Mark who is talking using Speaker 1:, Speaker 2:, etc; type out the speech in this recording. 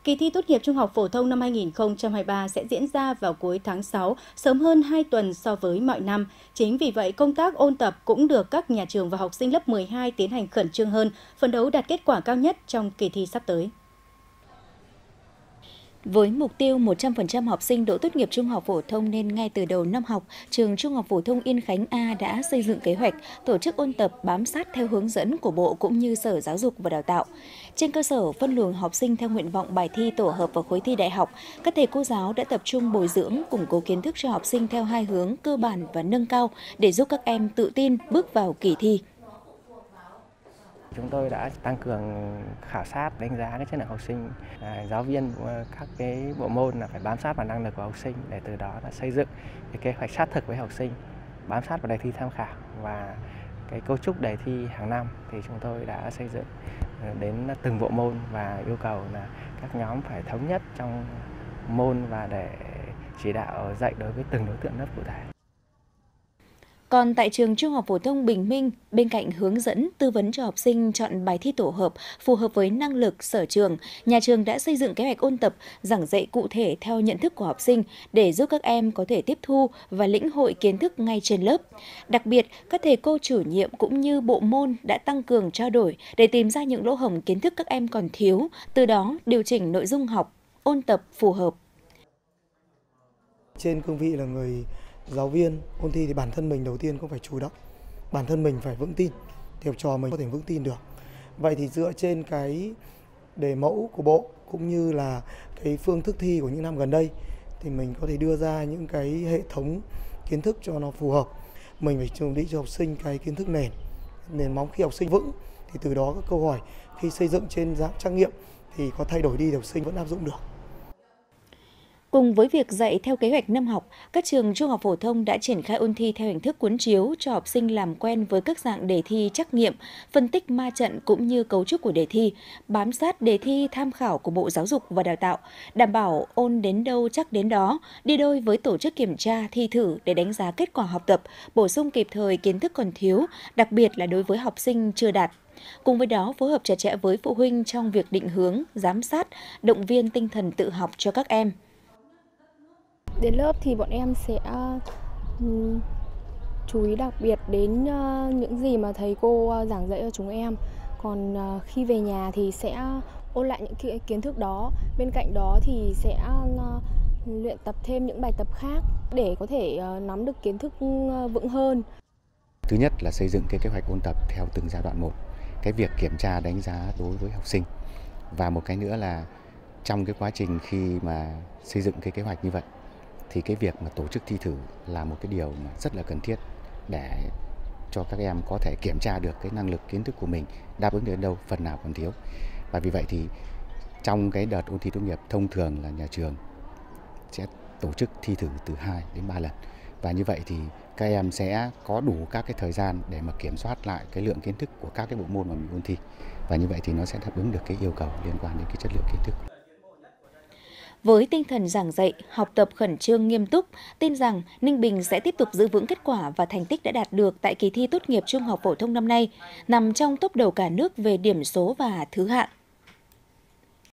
Speaker 1: Kỳ thi tốt nghiệp trung học phổ thông năm 2023 sẽ diễn ra vào cuối tháng 6, sớm hơn 2 tuần so với mọi năm. Chính vì vậy, công tác ôn tập cũng được các nhà trường và học sinh lớp 12 tiến hành khẩn trương hơn, phấn đấu đạt kết quả cao nhất trong kỳ thi sắp tới.
Speaker 2: Với mục tiêu 100% học sinh đỗ tốt nghiệp trung học phổ thông nên ngay từ đầu năm học, trường Trung học phổ thông Yên Khánh A đã xây dựng kế hoạch tổ chức ôn tập bám sát theo hướng dẫn của Bộ cũng như Sở Giáo dục và Đào tạo. Trên cơ sở phân luồng học sinh theo nguyện vọng bài thi tổ hợp vào khối thi đại học, các thầy cô giáo đã tập trung bồi dưỡng, củng cố kiến thức cho học sinh theo hai hướng cơ bản và nâng cao để giúp các em tự tin bước vào kỳ thi.
Speaker 3: Chúng tôi đã tăng cường khảo sát, đánh giá cái chất lượng học sinh, giáo viên các cái bộ môn là phải bám sát vào năng lực của học sinh để từ đó là xây dựng cái kế hoạch sát thực với học sinh, bám sát vào đề thi tham khảo và cái cấu trúc đề thi hàng năm thì chúng tôi đã xây dựng đến từng bộ môn và yêu cầu là các nhóm phải thống nhất trong môn và để chỉ đạo dạy đối với từng đối tượng lớp cụ thể.
Speaker 2: Còn tại trường Trung học phổ thông Bình Minh, bên cạnh hướng dẫn, tư vấn cho học sinh chọn bài thi tổ hợp phù hợp với năng lực sở trường, nhà trường đã xây dựng kế hoạch ôn tập, giảng dạy cụ thể theo nhận thức của học sinh để giúp các em có thể tiếp thu và lĩnh hội kiến thức ngay trên lớp. Đặc biệt, các thầy cô chủ nhiệm cũng như bộ môn đã tăng cường trao đổi để tìm ra những lỗ hổng kiến thức các em còn thiếu, từ đó điều chỉnh nội dung học, ôn tập phù hợp.
Speaker 4: Trên cương vị là người giáo viên ôn thi thì bản thân mình đầu tiên cũng phải chủ động, bản thân mình phải vững tin, thì học trò mình có thể vững tin được. Vậy thì dựa trên cái đề mẫu của Bộ cũng như là cái phương thức thi của những năm gần đây thì mình có thể đưa ra những cái hệ thống kiến thức cho nó phù hợp. Mình phải chuẩn bị cho học sinh cái kiến thức nền móng. Khi học sinh vững thì từ đó các câu hỏi khi xây dựng trên dạng trắc nghiệm thì có thay đổi đi thì học sinh vẫn áp dụng được.
Speaker 2: Cùng với việc dạy theo kế hoạch năm học, các trường trung học phổ thông đã triển khai ôn thi theo hình thức cuốn chiếu cho học sinh làm quen với các dạng đề thi trắc nghiệm, phân tích ma trận cũng như cấu trúc của đề thi, bám sát đề thi tham khảo của Bộ Giáo dục và Đào tạo, đảm bảo ôn đến đâu chắc đến đó, đi đôi với tổ chức kiểm tra, thi thử để đánh giá kết quả học tập, bổ sung kịp thời kiến thức còn thiếu, đặc biệt là đối với học sinh chưa đạt. Cùng với đó, phối hợp chặt chẽ với phụ huynh trong việc định hướng, giám sát, động viên tinh thần tự học cho các em.
Speaker 5: Đến lớp thì bọn em sẽ chú ý đặc biệt đến những gì mà thầy cô giảng dạy cho chúng em. Còn khi về nhà thì sẽ ôn lại những kiến thức đó. Bên cạnh đó thì sẽ luyện tập thêm những bài tập khác để có thể nắm được kiến thức vững hơn.
Speaker 6: Thứ nhất là xây dựng cái kế hoạch ôn tập theo từng giai đoạn một. Cái việc kiểm tra đánh giá đối với học sinh. Và một cái nữa là trong cái quá trình khi mà xây dựng cái kế hoạch như vậy thì cái việc mà tổ chức thi thử là một cái điều mà rất là cần thiết để cho các em có thể kiểm tra được cái năng lực kiến thức của mình đáp ứng đến đâu, phần nào còn thiếu. Và vì vậy thì trong cái đợt ôn thi tốt nghiệp thông thường là nhà trường sẽ tổ chức thi thử từ 2 đến 3 lần. Và như vậy thì các em sẽ có đủ các cái thời gian để mà kiểm soát lại cái lượng kiến thức của các cái bộ môn mà mình ôn thi. Và như vậy thì nó sẽ đáp ứng được cái yêu cầu liên quan đến cái chất lượng kiến thức.
Speaker 2: Với tinh thần giảng dạy, học tập khẩn trương nghiêm túc, tin rằng Ninh Bình sẽ tiếp tục giữ vững kết quả và thành tích đã đạt được tại kỳ thi tốt nghiệp trung học phổ thông năm nay, nằm trong tốp đầu cả nước về điểm số và thứ hạng.